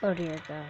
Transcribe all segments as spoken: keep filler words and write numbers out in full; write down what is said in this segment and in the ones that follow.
Oh dear God.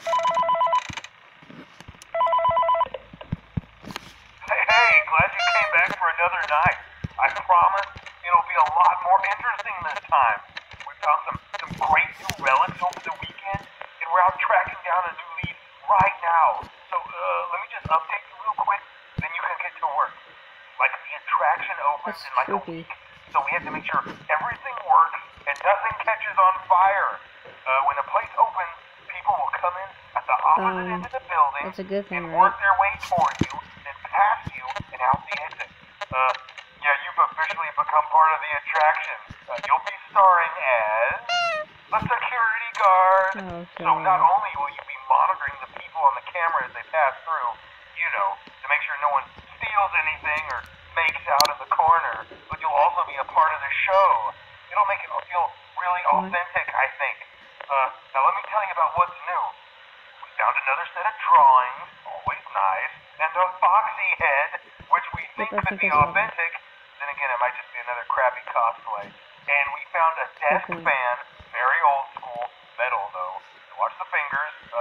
Hey, hey, glad you came back for another night. I promise it'll be a lot more interesting this time. We found some, some great new relics over the weekend, and we're out tracking down a new lead right now. So, uh, let me just update you real quick, then you can get to work. Like, the attraction opens That's in like creepy. a week, so we have to make sure everything works and nothing catches on fire. Uh, when the place opens, people will come in at the opposite Um, end of the building that's a good thing, and right? work their way toward you, then past you and out the exit. Uh, yeah, you've officially become part of the attraction. Uh, you'll be starring as the security guard. Okay. So not only will you be monitoring the people on the camera as they pass through, you know, to make sure no one steals anything or makes out in the corner, but you'll also be a part of the show. It'll make it feel really authentic, I think. Uh, now let me tell you about what's new. We found another set of drawings, always nice, and a foxy head, which we think Yep, I could think be I saw that. authentic. Then again, it might just be another crappy cosplay. And we found a desk Definitely. fan, very old school, metal though. Watch the fingers. Uh,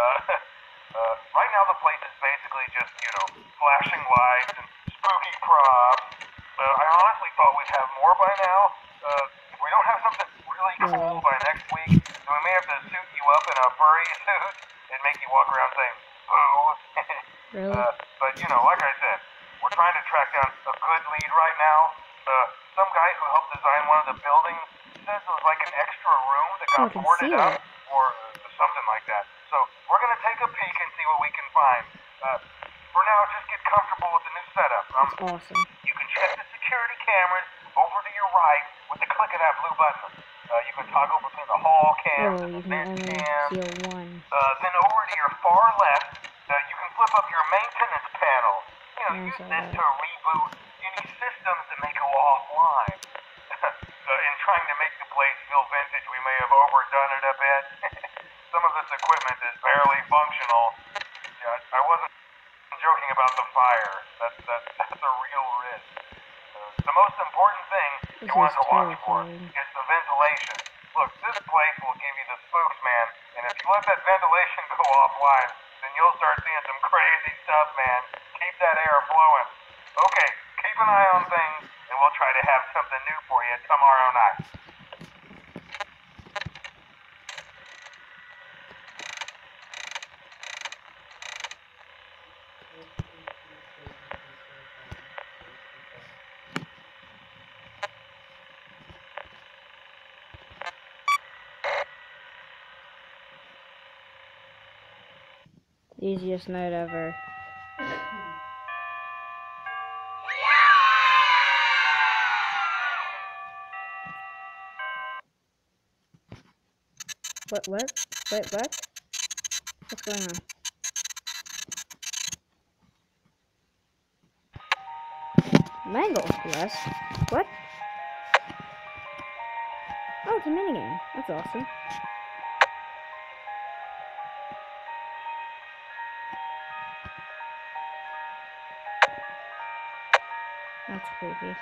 uh, right now the place is basically just, you know, flashing lights and spooky props. Uh, I honestly thought we'd have more by now. Uh, if we don't have something really cool Really? by next week, then we may have to suit you up in a furry suit and make you walk around saying, boo. Really? uh, but, you know, like I said, we're trying to track down a good lead right now. Uh, some guy who helped design one of the buildings says it was like an extra room that Oh, got I can boarded see up that. or uh, something like that. So we're going to take a peek and see what we can find. Uh, for now, just get comfortable with the new setup. Um, That's awesome. you can check the security cameras over to your right with the click of that blue button. Uh, you can toggle between the hall cams Oh, and you the can vent only cams. seal one. Uh, then over to your far left, uh, you can flip up your maintenance panel. You know, I use saw this that. to reboot any systems that may go offline. uh, in trying to make the place feel vintage, we may have overdone it a bit. Some of this equipment is barely functional. Yeah, I wasn't joking about the fire. That's, that's, that's a real risk. Uh, the most important thing This you want is to watch for terrifying. is the ventilation. Look, this place will give you the spooks, man. And if you let that ventilation go offline, then you'll start seeing some crazy stuff, man. Keep that air flowing. Okay, keep an eye on things, and we'll try to have something new for you tomorrow night. Easiest night ever. What, what? Wait, what? What's going on? Mangle, yes. What? Oh, it's a minigame. That's awesome. That's creepy.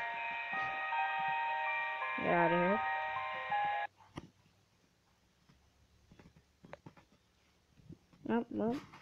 Get out of here. Oh, well.